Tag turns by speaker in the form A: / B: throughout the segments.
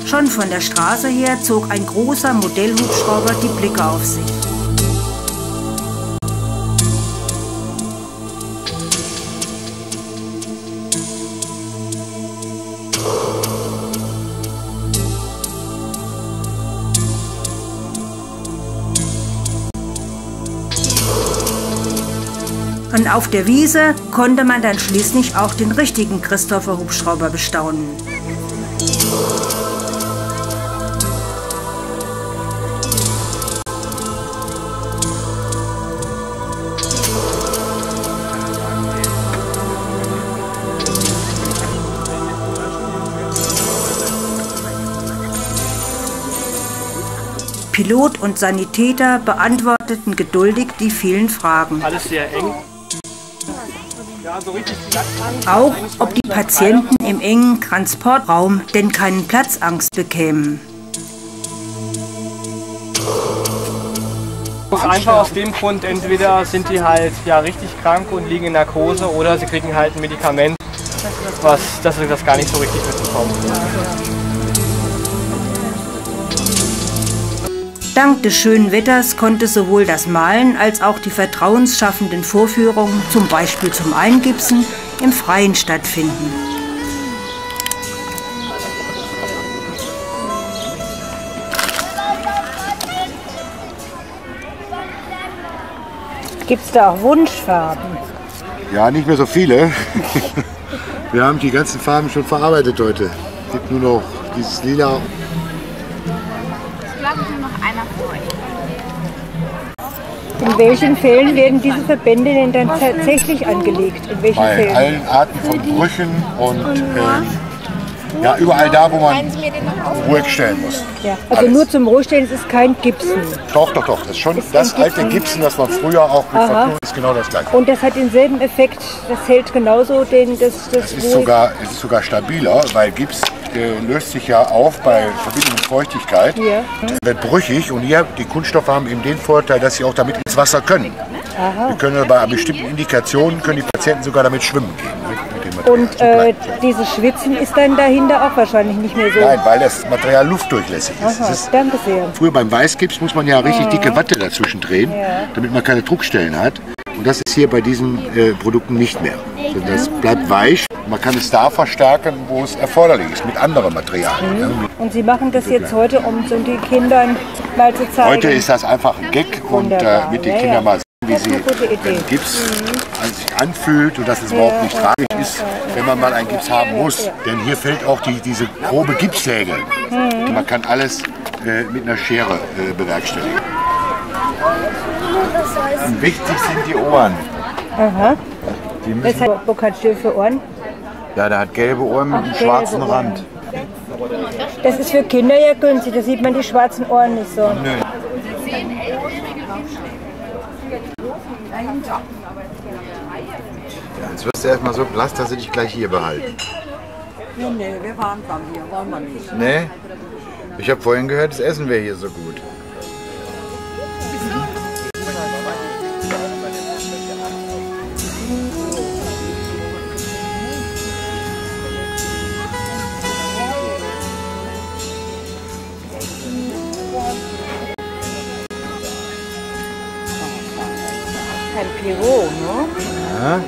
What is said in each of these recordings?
A: Schon von der Straße her zog ein großer Modellhubschrauber die Blicke auf sich. Und auf der Wiese konnte man dann schließlich auch den richtigen Christopher Hubschrauber bestaunen. Pilot und Sanitäter beantworteten geduldig die vielen Fragen.
B: Alles sehr eng. Ja, so richtig
A: auch ob die Patienten im engen Transportraum denn keinen Platzangst bekämen.
B: Einfach aus dem Grund, entweder sind die halt ja richtig krank und liegen in Narkose oder sie kriegen halt ein Medikament, dass sie das gar nicht so richtig mitbekommen.
A: Dank des schönen Wetters konnte sowohl das Malen als auch die vertrauensschaffenden Vorführungen, zum Beispiel zum Eingipsen, im Freien stattfinden. Gibt es da auch Wunschfarben?
C: Ja, nicht mehr so viele. Wir haben die ganzen Farben schon verarbeitet heute. Es gibt nur noch dieses Lila.
A: In welchen Fällen werden diese Verbände denn dann tatsächlich angelegt? In welchen
C: Bei
A: Fällen?
C: allen Arten von Brüchen und ja, überall da, wo man ruhig stellen muss.
A: Ja, also
C: alles.
A: nur zum Ruhigstellen, es ist kein Gipsen.
C: Doch. Das ist schon das alte Gipsen, das man früher auch mit Verknüpft, ist genau das gleiche.
A: Und das hat denselben Effekt, das hält genauso das
C: Es ist sogar stabiler, weil Gips löst sich ja auf bei Verbindung mit Feuchtigkeit.
A: Ja.
C: Wird brüchig und hier, die Kunststoffe haben eben den Vorteil, dass sie auch damit ins Wasser können.
A: Aha.
C: Wir können bei bestimmten Indikationen, können die Patienten sogar damit schwimmen gehen. Mit dem Material.
A: Und dieses Schwitzen ist dann dahinter auch wahrscheinlich nicht mehr so.
C: Nein, weil das Material luftdurchlässig ist.
A: Aha, danke sehr.
C: Früher beim Weißgips muss man ja richtig dicke Watte dazwischen drehen, damit man keine Druckstellen hat. Und das ist hier bei diesen Produkten nicht mehr. Also das bleibt weich. Man kann es da verstärken, wo es erforderlich ist, mit anderen Materialien. Ja.
A: Und Sie machen das jetzt heute, um den Kindern mal zu zeigen?
C: Heute ist das einfach ein Gag und mit den Kindern mal sehen, wie sie den Gips an sich anfühlt und dass es überhaupt nicht tragisch ist, wenn man mal einen Gips haben muss. Denn hier fällt auch diese grobe Gipssäge. Und man kann alles mit einer Schere bewerkstelligen. Und wichtig sind die Ohren.
A: Aha.
C: Die müssen
A: Wo kannst du für Ohren?
C: ja, der hat gelbe Ohren mit einem schwarzen Rand.
A: Das ist für Kinder ja günstig, da sieht man die schwarzen Ohren nicht so.
C: Nö. Ja, jetzt wirst du erstmal so blass, dass sie dich gleich hier behalten.
D: Nee, wir waren dann hier, wollen wir nicht.
C: Nee? Ich habe vorhin gehört, das Essen wäre hier so gut.
A: Ein Pirot, ne?
C: Ja.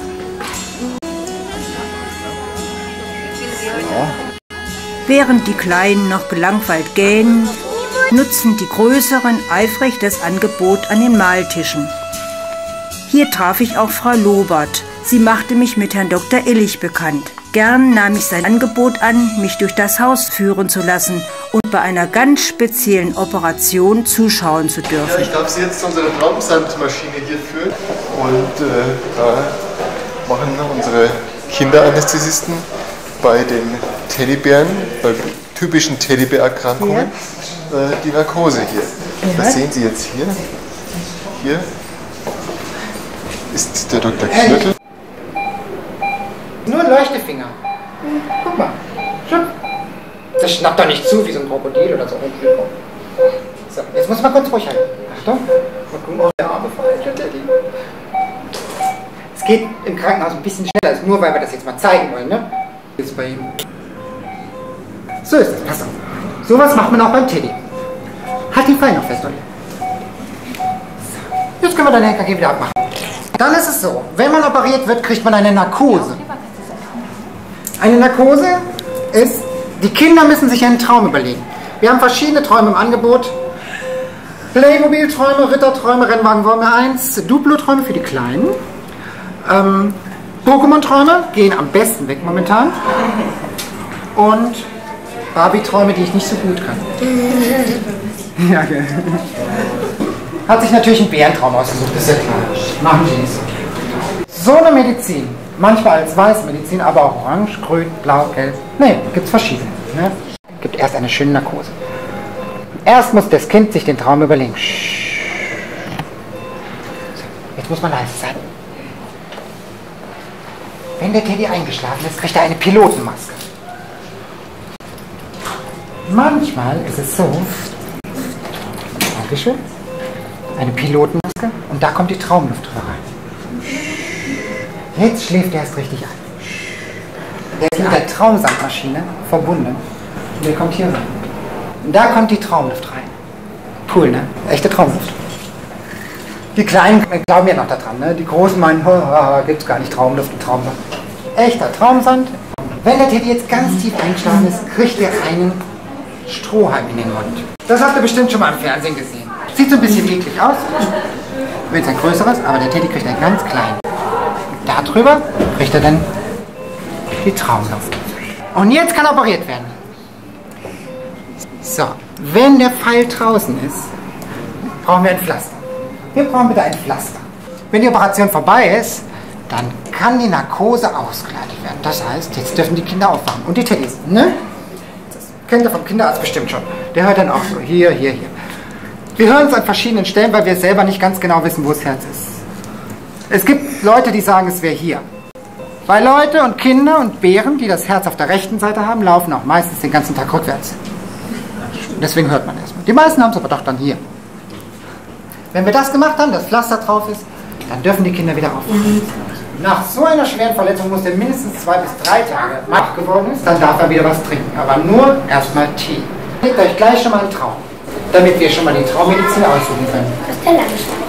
A: Während die Kleinen noch gelangweilt gähnen, nutzen die Größeren eifrig das Angebot an den Mahltischen. Hier traf ich auch Frau Lobert. Sie machte mich mit Herrn Dr. Illich bekannt. Gern nahm ich sein Angebot an, mich durch das Haus führen zu lassen und bei einer ganz speziellen Operation zuschauen zu dürfen.
C: Ja, ich darf Sie jetzt zu unserer Traumsandmaschine hier führen. Und da machen unsere Kinderanästhesisten bei den Teddybären, bei typischen Teddybär-Erkrankungen, die Narkose hier. Ja. Das sehen Sie jetzt hier. Hier ist der Dr. Knöttel.
E: Nur ein Leuchtefinger. Guck mal. Das schnappt doch nicht zu wie so ein Krokodil oder so. So, jetzt muss man kurz ruhig halten. Achtung. Mal gucken, ob der Arme verhält. Es geht im Krankenhaus ein bisschen schneller, als nur weil wir das jetzt mal zeigen wollen, ne? Jetzt bei ihm. So ist das, pass auf. Sowas macht man auch beim Teddy. Halt die Beine noch fest, Olli. Jetzt können wir dein EKG wieder abmachen. Dann ist es so, wenn man operiert wird, kriegt man eine Narkose. Eine Narkose ist, die Kinder müssen sich einen Traum überlegen. Wir haben verschiedene Träume im Angebot. Playmobil-Träume, Ritterträume, Rennwagen Formel 1, Duplo-Träume für die Kleinen. Pokémon-Träume gehen am besten weg momentan. Und Barbie-Träume, die ich nicht so gut kann. Ja, okay. Hat sich natürlich einen Bärentraum ausgesucht, ist ja klar. Machen Sie nicht so. So eine Medizin, manchmal als Weißmedizin, aber auch orange, grün, blau, gelb. Ne, gibt es verschiedene. Ne? Gibt erst eine schöne Narkose. Erst muss das Kind sich den Traum überlegen. Jetzt muss man leise sein. Wenn der Teddy eingeschlafen ist, kriegt er eine Pilotenmaske. Manchmal ist es so, Dankeschön, eine Pilotenmaske und da kommt die Traumluft rein. Jetzt schläft er erst richtig ein. Der ist mit der Traumsandmaschine verbunden und der kommt hier rein. Und da kommt die Traumluft rein. Cool, ne? Echte Traumluft. Die Kleinen glauben ja noch daran, ne? Die Großen meinen, gibt's gar nicht Traumluft und Traumsand. Echter Traumsand. Wenn der Teddy jetzt ganz tief eingeschlafen ist, kriegt er einen Strohhalm in den Mund. Das habt ihr bestimmt schon mal im Fernsehen gesehen. Sieht so ein bisschen eklig aus. Wenn es ein größeres, aber der Teddy kriegt einen ganz kleinen. Darüber kriegt er dann die Traumluft. Und jetzt kann operiert werden. So, wenn der Pfeil draußen ist, brauchen wir ein Pflaster. Wir brauchen bitte ein Pflaster. Wenn die Operation vorbei ist, dann kann die Narkose ausgeleitet werden. Das heißt, jetzt dürfen die Kinder aufwachen. Und die Teddys, ne? Das kennt ihr vom Kinderarzt bestimmt schon. Der hört dann auch so, hier, hier, hier. Wir hören es an verschiedenen Stellen, weil wir selber nicht ganz genau wissen, wo das Herz ist. Es gibt Leute, die sagen, es wäre hier. Weil Leute und Kinder und Bären, die das Herz auf der rechten Seite haben, laufen auch meistens den ganzen Tag rückwärts. Deswegen hört man erstmal. Die meisten haben es aber doch dann hier. Wenn wir das gemacht haben, das Pflaster drauf ist, dann dürfen die Kinder wieder aufwachen. Nach so einer schweren Verletzung muss er mindestens 2 bis 3 Tage wach geworden ist, dann darf er wieder was trinken. Aber nur erstmal Tee. Legt euch gleich schon mal einen Traum, damit wir schon mal die Traummedizin aussuchen können.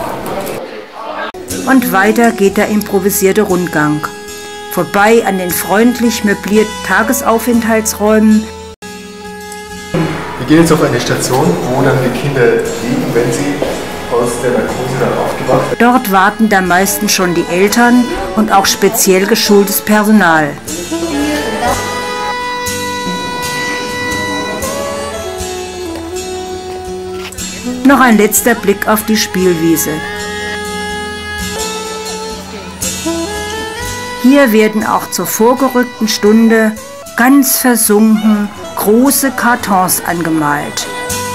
A: Und weiter geht der improvisierte Rundgang. Vorbei an den freundlich möblierten Tagesaufenthaltsräumen.
C: Wir gehen jetzt auf eine Station, wo dann die Kinder liegen, wenn sie aus der Narkose dann aufgewacht sind.
A: Dort warten dann meistens schon die Eltern und auch speziell geschultes Personal. Noch ein letzter Blick auf die Spielwiese. Hier werden auch zur vorgerückten Stunde ganz versunken große Kartons angemalt.